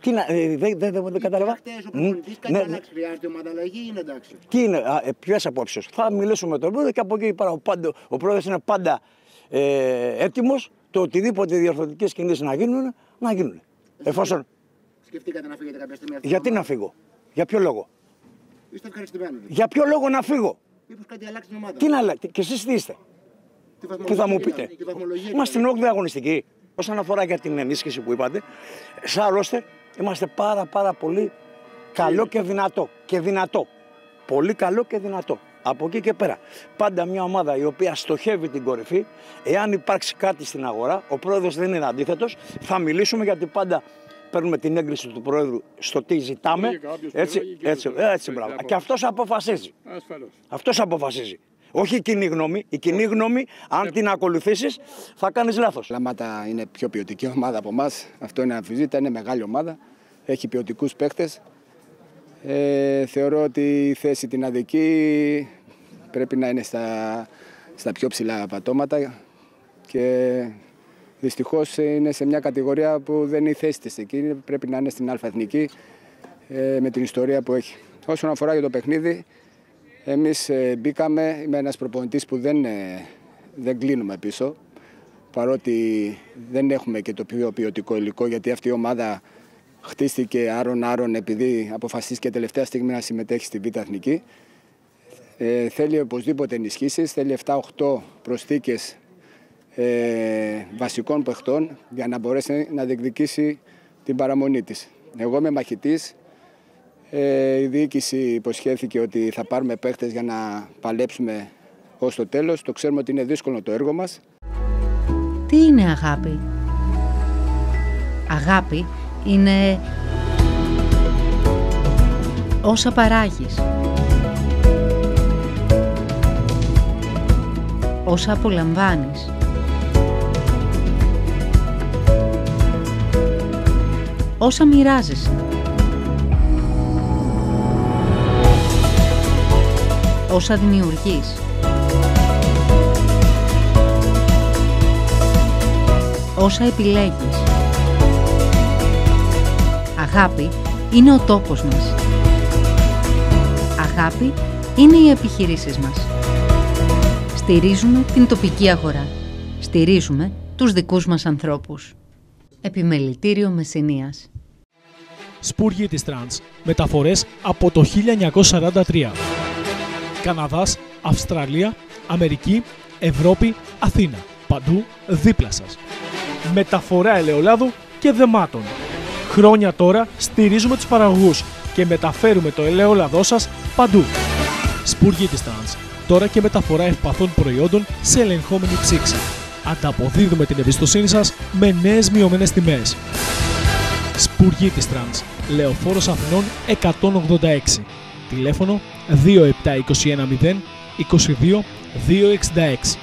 Δεν κατάλαβα. Χτες ο προπονητής κάτι αλλάξει, χρειάζεται ομάδα αλλαγή, είναι εντάξει. Τι είναι, ποιες απόψεις? Θα μιλήσουμε με τον πρόεδρο και από εκεί πέρα ο πρόεδρος είναι πάντα έτοιμος το οτιδήποτε διορθωτικές κινήσεις να γίνουν. Εφόσον. Σκεφτήκατε να φύγετε κάποια στιγμή? Γιατί να φύγω? Για ποιο λόγο? Είστε ευχαριστημένοι? Για ποιο λόγο να φύγω? Μήπως κάτι αλλάξει την ομάδα? Τι να αλλάξει? Και εσείς τι είστε? Τι θα μου πείτε? Είμαστε στην 8η αγωνιστική. Όσον αφορά για την ενίσχυση που είπατε, σαν ρόστερ είμαστε πάρα πολύ καλό και δυνατό. Πολύ καλό και δυνατό. Από εκεί και πέρα. Πάντα μια ομάδα η οποία στοχεύει την κορυφή, εάν υπάρξει κάτι στην αγορά, ο πρόεδρος δεν είναι αντίθετος, θα μιλήσουμε, γιατί πάντα παίρνουμε την έγκριση του Προέδρου στο τι ζητάμε. Έτσι, μπράβο. Και αυτός αποφασίζει. Αυτός αποφασίζει. Όχι η κοινή γνώμη. Η κοινή γνώμη, αν την ακολουθήσεις, θα κάνεις λάθος. Λαμάτα είναι πιο ποιοτική ομάδα από εμάς. Αυτό είναι αμφισβήτητα. Είναι μεγάλη ομάδα. Έχει ποιοτικούς παίχτες. Θεωρώ ότι η θέση την αδική πρέπει να είναι στα πιο ψηλά πατώματα. Και δυστυχώς είναι σε μια κατηγορία που δεν είναι η θέση της εκεί, πρέπει να είναι στην Α' Εθνική με την ιστορία που έχει. Όσον αφορά για το παιχνίδι, εμείς μπήκαμε, είμαι ένας προπονητής που δεν κλείνουμε πίσω, παρότι δεν έχουμε και το πιο ποιοτικό υλικό, γιατί αυτή η ομάδα χτίστηκε άρον επειδή αποφασίστηκε τελευταία στιγμή να συμμετέχει στη Β' Εθνική. Θέλει οπωσδήποτε ενισχύσεις, θέλει 7-8 προσθήκες βασικών παιχτών για να μπορέσει να διεκδικήσει την παραμονή της. Εγώ είμαι μαχητής. Η διοίκηση υποσχέθηκε ότι θα πάρουμε παίχτες για να παλέψουμε ως το τέλος. Το ξέρουμε ότι είναι δύσκολο το έργο μας. Τι είναι αγάπη? Αγάπη είναι όσα παράγεις, όσα απολαμβάνεις, όσα μοιράζεσαι, όσα δημιουργείς, όσα επιλέγεις. Αγάπη είναι ο τόπος μας. Αγάπη είναι οι επιχειρήσεις μας. Στηρίζουμε την τοπική αγορά. Στηρίζουμε τους δικούς μας ανθρώπους. Επιμελητήριο Μεσσηνίας. Σπούργοι της Τρανς. Μεταφορές από το 1943. Καναδάς, Αυστραλία, Αμερική, Ευρώπη, Αθήνα. Παντού δίπλα σας. Μεταφορά ελαιολάδου και δεμάτων. Χρόνια τώρα στηρίζουμε τους παραγωγούς και μεταφέρουμε το ελαιόλαδό σας παντού. Σπούργοι της Τρανς. Τώρα και μεταφορά ευπαθών προϊόντων σε ελεγχόμενη ψήξη. Ανταποδίδουμε την εμπιστοσύνη σας με νέες μειωμένες τιμές. Σπούργοι της Τρανς. Λεωφόρος Αθηνών 186. Τηλέφωνο 27210 22 266.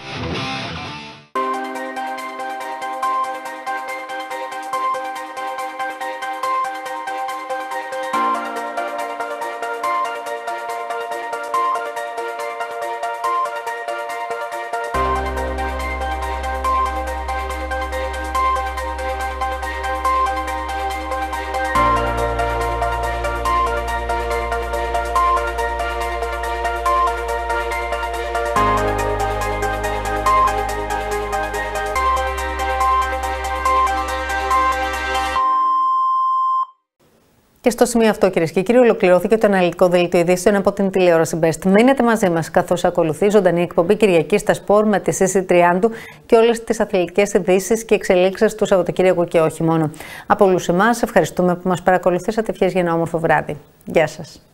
Και στο σημείο αυτό, κυρίες και κύριοι, ολοκληρώθηκε το αναλυτικό δελτίο ειδήσεων από την τηλεόραση Best. Μείνετε μαζί μας, καθώς ακολουθεί ζωντανή εκπομπή Κυριακή στα Σπορ με τη Σύση Τριάντου και όλες τις αθλητικές ειδήσεις και εξελίξεις του Σαββατοκύριακου και όχι μόνο. Από όλους εμάς, ευχαριστούμε που μας παρακολουθήσατε. Ευχές για ένα όμορφο βράδυ. Γεια σας.